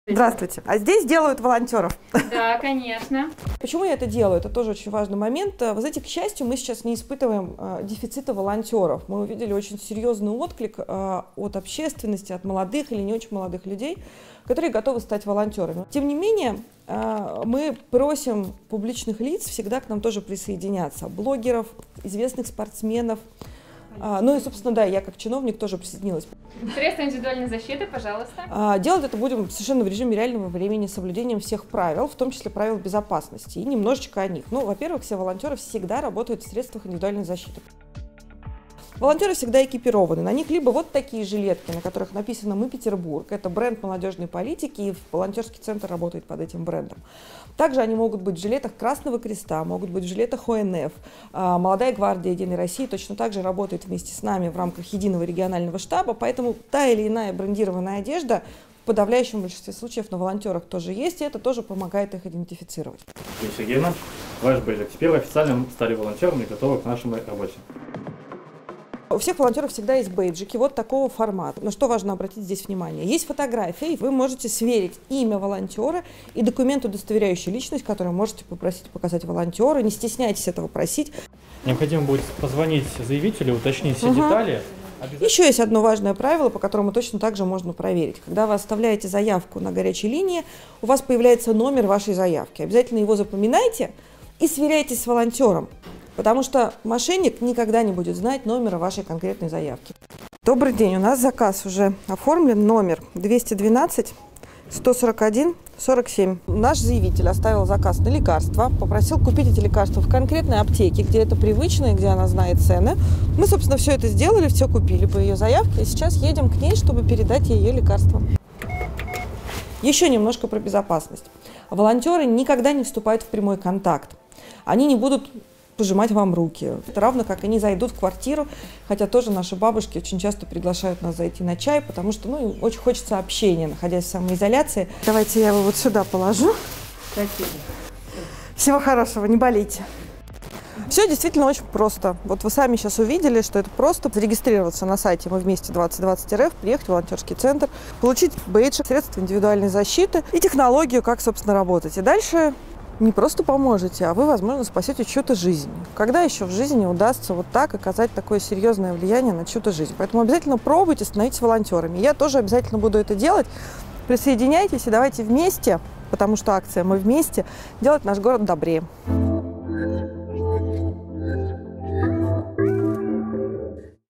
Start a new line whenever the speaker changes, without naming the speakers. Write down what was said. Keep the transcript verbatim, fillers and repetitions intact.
Здравствуйте. А здесь делают волонтеров.
Да, конечно.
Почему я это делаю? Это тоже очень важный момент. Вы знаете, к счастью, мы сейчас не испытываем э, дефицита волонтеров. Мы увидели очень серьезный отклик э, от общественности, от молодых или не очень молодых людей, которые готовы стать волонтерами. Тем не менее, э, мы просим публичных лиц всегда к нам тоже присоединяться. Блогеров, известных спортсменов. А, ну и, собственно, да, я как чиновник тоже присоединилась.
Средства индивидуальной защиты, пожалуйста. А,
делать это будем совершенно в режиме реального времени, с соблюдением всех правил, в том числе правил безопасности, и немножечко о них. Ну, во-первых, все волонтеры всегда работают в средствах индивидуальной защиты. Волонтеры всегда экипированы. На них либо вот такие жилетки, на которых написано «Мы Петербург». Это бренд молодежной политики, и волонтерский центр работает под этим брендом. Также они могут быть в жилетах Красного Креста, могут быть в жилетах О Н Ф. Молодая гвардия Единой России точно так же работает вместе с нами в рамках единого регионального штаба, поэтому та или иная брендированная одежда в подавляющем большинстве случаев на волонтерах тоже есть, и это тоже помогает их идентифицировать.
Евгения Сергеевна, ваш бейджик. Теперь вы официально стали волонтерами и готовы к нашей работе.
У всех волонтеров всегда есть бейджики вот такого формата. На что важно обратить здесь внимание? Есть фотографии, вы можете сверить имя волонтера и документ, удостоверяющий личность, который можете попросить показать волонтера. Не стесняйтесь этого просить.
Необходимо будет позвонить заявителю, уточнить все
угу.
детали.
Еще есть одно важное правило, по которому точно так же можно проверить. Когда вы оставляете заявку на горячей линии, у вас появляется номер вашей заявки. Обязательно его запоминайте и сверяйтесь с волонтером. Потому что мошенник никогда не будет знать номера вашей конкретной заявки. Добрый день, у нас заказ уже оформлен, номер двести двенадцать сто сорок один сорок семь. Наш заявитель оставил заказ на лекарства, попросил купить эти лекарства в конкретной аптеке, где это привычно и где она знает цены. Мы, собственно, все это сделали, все купили по ее заявке, и сейчас едем к ней, чтобы передать ей ее лекарства. Еще немножко про безопасность. Волонтеры никогда не вступают в прямой контакт. Они не будут пожимать вам руки. Это равно как они зайдут в квартиру, хотя тоже наши бабушки очень часто приглашают нас зайти на чай, потому что ну, им очень хочется общения, находясь в самоизоляции. Давайте я его вот сюда положу. Спасибо. Всего хорошего, не болейте. Все действительно очень просто. Вот вы сами сейчас увидели, что это просто зарегистрироваться на сайте мы вместе двадцать двадцать эр эф, приехать в волонтерский центр, получить бейджик, средства индивидуальной защиты и технологию, как, собственно, работать. И дальше не просто поможете, а вы, возможно, спасете чью-то жизнь. Когда еще в жизни удастся вот так оказать такое серьезное влияние на чью-то жизнь? Поэтому обязательно пробуйте, становитесь волонтерами. Я тоже обязательно буду это делать. Присоединяйтесь и давайте вместе, потому что акция «Мы вместе», делать наш город добрее.